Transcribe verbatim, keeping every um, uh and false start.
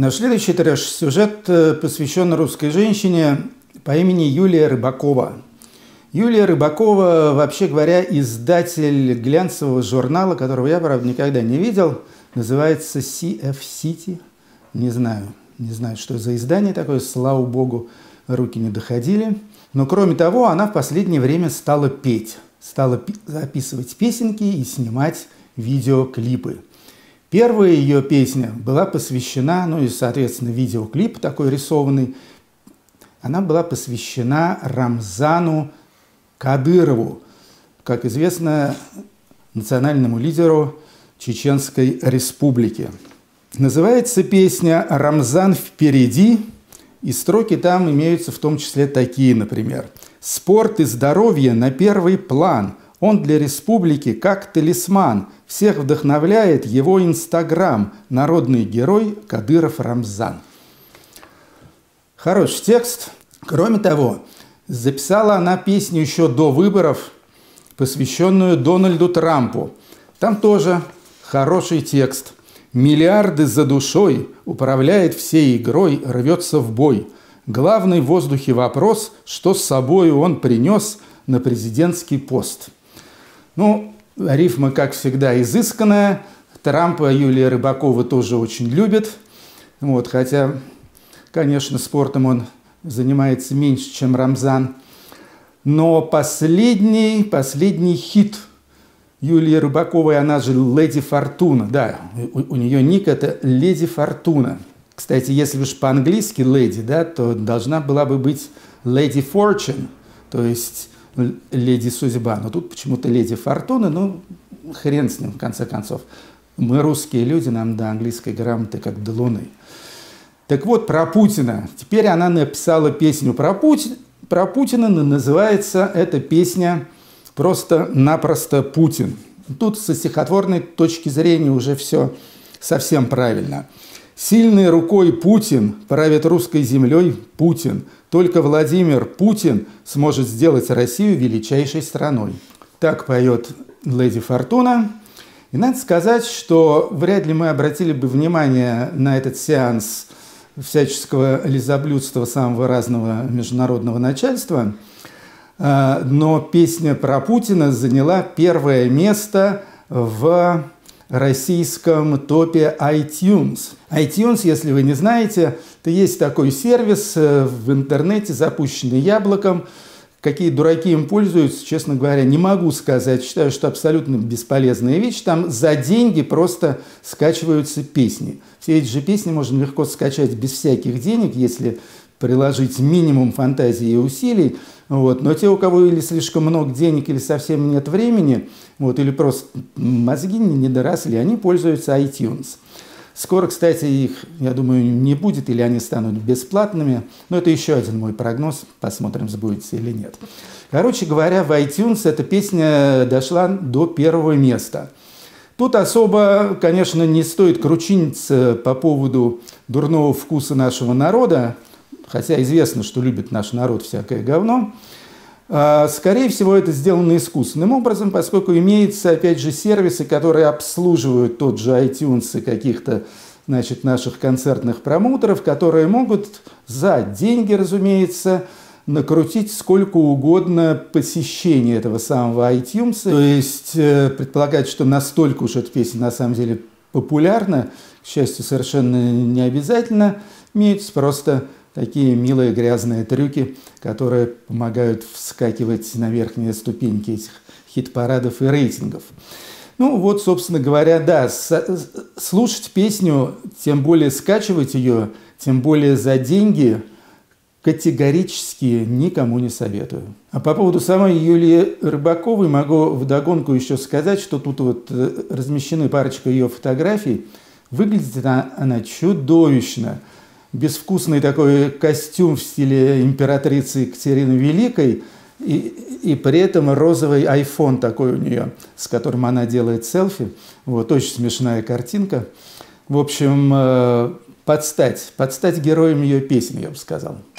Наш следующий трэш-сюжет посвящен русской женщине по имени Юлия Рыбакова. Юлия Рыбакова, вообще говоря, издатель глянцевого журнала, которого я, правда, никогда не видел, называется си эф City. Не знаю, не знаю, что за издание такое, слава богу, руки не доходили. Но, кроме того, она в последнее время стала петь, стала записывать песенки и снимать видеоклипы. Первая ее песня была посвящена, ну и, соответственно, видеоклип такой рисованный, она была посвящена Рамзану Кадырову, как известно, национальному лидеру Чеченской Республики. Называется песня «Рамзан впереди», и строки там имеются в том числе такие, например. «Спорт и здоровье на первый план. Он для республики как талисман. Всех вдохновляет его Инстаграм. Народный герой Кадыров Рамзан». Хороший текст. Кроме того, записала она песню еще до выборов, посвященную Дональду Трампу. Там тоже хороший текст. «Миллиарды за душой, управляет всей игрой, рвется в бой. Главный в воздухе вопрос, что с собой он принес на президентский пост». Ну, рифма, как всегда, изысканная. Трампа Юлия Рыбакова тоже очень любит. Вот, хотя, конечно, спортом он занимается меньше, чем Рамзан. Но последний, последний хит Юлии Рыбаковой, она же Леди Фортуна. Да, у, у нее ник это Леди Фортуна. Кстати, если уж по-английски леди, да, то должна была бы быть Леди Fortune, то есть Леди Судьба. Но тут почему-то Леди Фортуна, ну, хрен с ним, в конце концов. Мы русские люди, нам до английской грамоты как до луны. Так вот, про Путина. Теперь она написала песню про, Пути... про Путина, называется эта песня просто-напросто «Путин». Тут со стихотворной точки зрения уже все совсем правильно. «Сильной рукой Путин правит русской землей Путин. Только Владимир Путин сможет сделать Россию величайшей страной». Так поет Леди Фортуна. И надо сказать, что вряд ли мы обратили бы внимание на этот сеанс всяческого лизоблюдства самого разного международного начальства, но песня про Путина заняла первое место в российском топе iTunes. iTunes, если вы не знаете, это есть такой сервис в интернете, запущенный Яблоком. Какие дураки им пользуются, честно говоря, не могу сказать. Считаю, что абсолютно бесполезная вещь. Там за деньги просто скачиваются песни. Все эти же песни можно легко скачать без всяких денег, если приложить минимум фантазии и усилий. Вот. Но те, у кого или слишком много денег, или совсем нет времени, вот, или просто мозги не доросли, они пользуются iTunes. Скоро, кстати, их, я думаю, не будет, или они станут бесплатными. Но это еще один мой прогноз. Посмотрим, сбудется или нет. Короче говоря, в iTunes эта песня дошла до первого места. Тут особо, конечно, не стоит кручиниться по поводу дурного вкуса нашего народа, хотя известно, что любит наш народ всякое говно. Скорее всего, это сделано искусственным образом, поскольку имеются, опять же, сервисы, которые обслуживают тот же iTunes и каких-то, значит, наших концертных промоутеров, которые могут за деньги, разумеется, накрутить сколько угодно посещений этого самого iTunes. То есть предполагать, что настолько уж эта песня на самом деле популярна, к счастью, совершенно не обязательно. Имеются просто такие милые грязные трюки, которые помогают вскакивать на верхние ступеньки этих хит-парадов и рейтингов. Ну вот, собственно говоря, да, слушать песню, тем более скачивать ее, тем более за деньги, категорически никому не советую. А по поводу самой Юлии Рыбаковой могу вдогонку еще сказать, что тут вот размещены парочка ее фотографий. Выглядит она, она чудовищно. Безвкусный такой костюм в стиле императрицы Екатерины Великой, и, и при этом розовый айфон такой у нее, с которым она делает селфи. Вот, очень смешная картинка. В общем, подстать, подстать героям ее песен, я бы сказал.